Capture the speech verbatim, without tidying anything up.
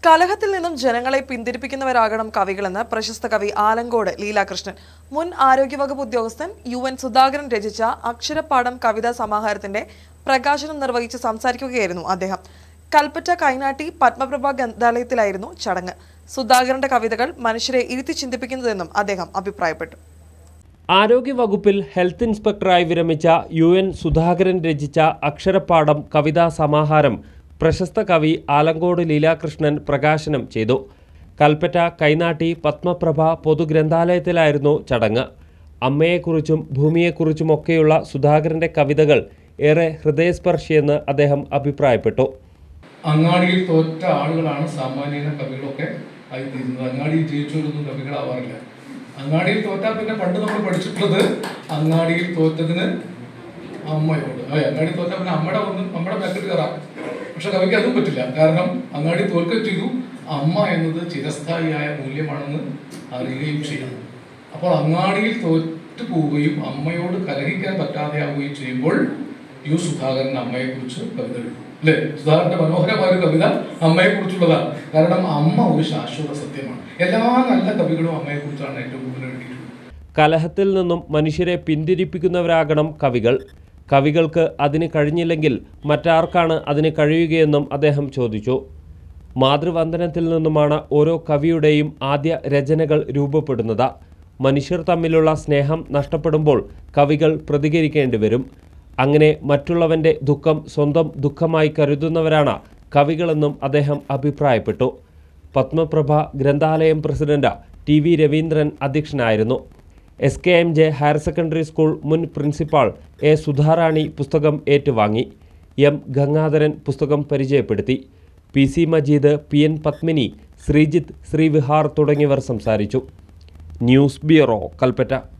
കലഹത്തിൽ നിന്നും ജനങ്ങളെ പിന്തിരിപ്പിക്കുന്നവരാകണം കവികളെന്ന് പ്രശസ്ത കവി ആലങ്കോട് ലീലാകൃഷ്ണൻ. മുൻ ആരോഗ്യവകുപ്പ് ഉദ്യോഗസ്ഥൻ യു എൻ സുധാകരൻ രചിച്ച അക്ഷരപ്പാടം കവിതാ സമാഹാരത്തിന്റെ പ്രകാശനം നിർവഹിച്ച് സംസാരിക്കുകയായിരുന്നു അദ്ദേഹം. കൽപ്പറ്റ കൈനാട്ടി പത്മപ്രഭ ഗ്രന്ഥാലയത്തിലായിരുന്നു ചടങ്ങ്. സുധാകരന്റെ കവിതകൾ മനുഷ്യരെ ഇരുത്തി ചിന്തിപ്പിക്കുന്നതെന്നും അദ്ദേഹം അഭിപ്രായപ്പെട്ടു. ആരോഗ്യവകുപ്പിൽ ഹെൽത്ത് ഇൻസ്പെക്ടറായി വിരമിച്ച യു എൻ സുധാകരൻ രചിച്ച അക്ഷരപ്പാടം കവിതാ സമാഹാരം പ്രശസ്ത കവി ആലങ്കോട് ലീലാകൃഷ്ണൻ പ്രകാശനം ചെയ്തു. കൽപ്പറ്റ കൈനാട്ടി പത്മപ്രഭ പൊതുഗ്രന്ഥാലയത്തിലായിരുന്നു ചടങ്ങ്. അമ്മയെക്കുറിച്ചും ഭൂമിയെക്കുറിച്ചുമൊക്കെയുള്ള സുധാകരന്റെ കവിതകൾ ഏറെ ഹൃദയസ്പർശിയെന്ന് അദ്ദേഹം അഭിപ്രായപ്പെട്ടു. അങ്ങാടിയിൽ തോറ്റ ആളുകളാണ് സാമാന്യ കവികളൊക്കെ ആയിത്തീരുന്നത്. അങ്ങാടിയിൽ ജയിച്ചവരൊന്നും കവികളാവാറില്ല. അങ്ങാടിയിൽ തോറ്റാൽ പിന്നെ പണ്ട് നമ്മൾ പഠിച്ചിട്ടുള്ളത് അങ്ങാടിയിൽ തോറ്റതിന് അമ്മയോട്. അതെ, അങ്ങാടി തോറ്റാൽ പിന്നെ അമ്മയുടെ ഒന്നും നമ്മുടെ പാക്കറ്റ് കയറാം. പക്ഷെ കവിക്ക് അതും പറ്റില്ല. കാരണം അങ്ങാടി തോൽക്കുകയും ചെയ്തു. അമ്മ എന്നത് ചിരസ്ഥായിയായ മൂല്യമാണെന്ന് അറിയുകയും ചെയ്യണം. അപ്പോൾ അങ്ങാടിയിൽ തോറ്റു പോവുകയും അമ്മയോട് കലഹിക്കാൻ പറ്റാതെയാവുകയും ചെയ്യുമ്പോൾ യു സുധാകരൻ അമ്മയെ കുറിച്ച് കവിത എഴുതും. അല്ലെ, സുധാകരന്റെ മനോഹരമായ ഒരു കവിത അമ്മയെ കുറിച്ചുള്ളതാണ്. കാരണം അമ്മ ഒരു ശാശ്വത സത്യമാണ്. എല്ലാ നല്ല കവികളും അമ്മയെ കുറിച്ചാണ് ഏറ്റവും കൂടുതൽ എഴുതിയിട്ടുള്ളത്. കലഹത്തിൽ നിന്നും മനുഷ്യരെ പിന്തിരിപ്പിക്കുന്നവരാകണം കവികൾ. കവികൾക്ക് അതിന് കഴിഞ്ഞില്ലെങ്കിൽ മറ്റാർക്കാണ് അതിന് കഴിയുകയെന്നും അദ്ദേഹം ചോദിച്ചു. മാതൃവന്ദനത്തിൽ നിന്നുമാണ് ഓരോ കവിയുടെയും ആദ്യ രചനകൾ രൂപപ്പെടുന്നത്. മനുഷ്യർ തമ്മിലുള്ള സ്നേഹം നഷ്ടപ്പെടുമ്പോൾ കവികൾ പ്രതികരിക്കേണ്ടി വരും. അങ്ങനെ മറ്റുള്ളവൻ്റെ ദുഃഖം സ്വന്തം ദുഃഖമായി കരുതുന്നവരാണ് കവികളെന്നും അദ്ദേഹം അഭിപ്രായപ്പെട്ടു. പത്മപ്രഭ ഗ്രന്ഥാലയം പ്രസിഡന്റ് ടി വി രവീന്ദ്രൻ അധ്യക്ഷനായിരുന്നു. S K M J higher secondary school മുൻ പ്രിൻസിപ്പാൾ എ സുധാറാണി പുസ്തകം ഏറ്റുവാങ്ങി. എം ഗംഗാധരൻ പുസ്തകം പരിചയപ്പെടുത്തി. P C Majeed, P N Padmini, Sreejith, Srivihar തുടങ്ങിയവർ സംസാരിച്ചു. News bureau, Kalpetta.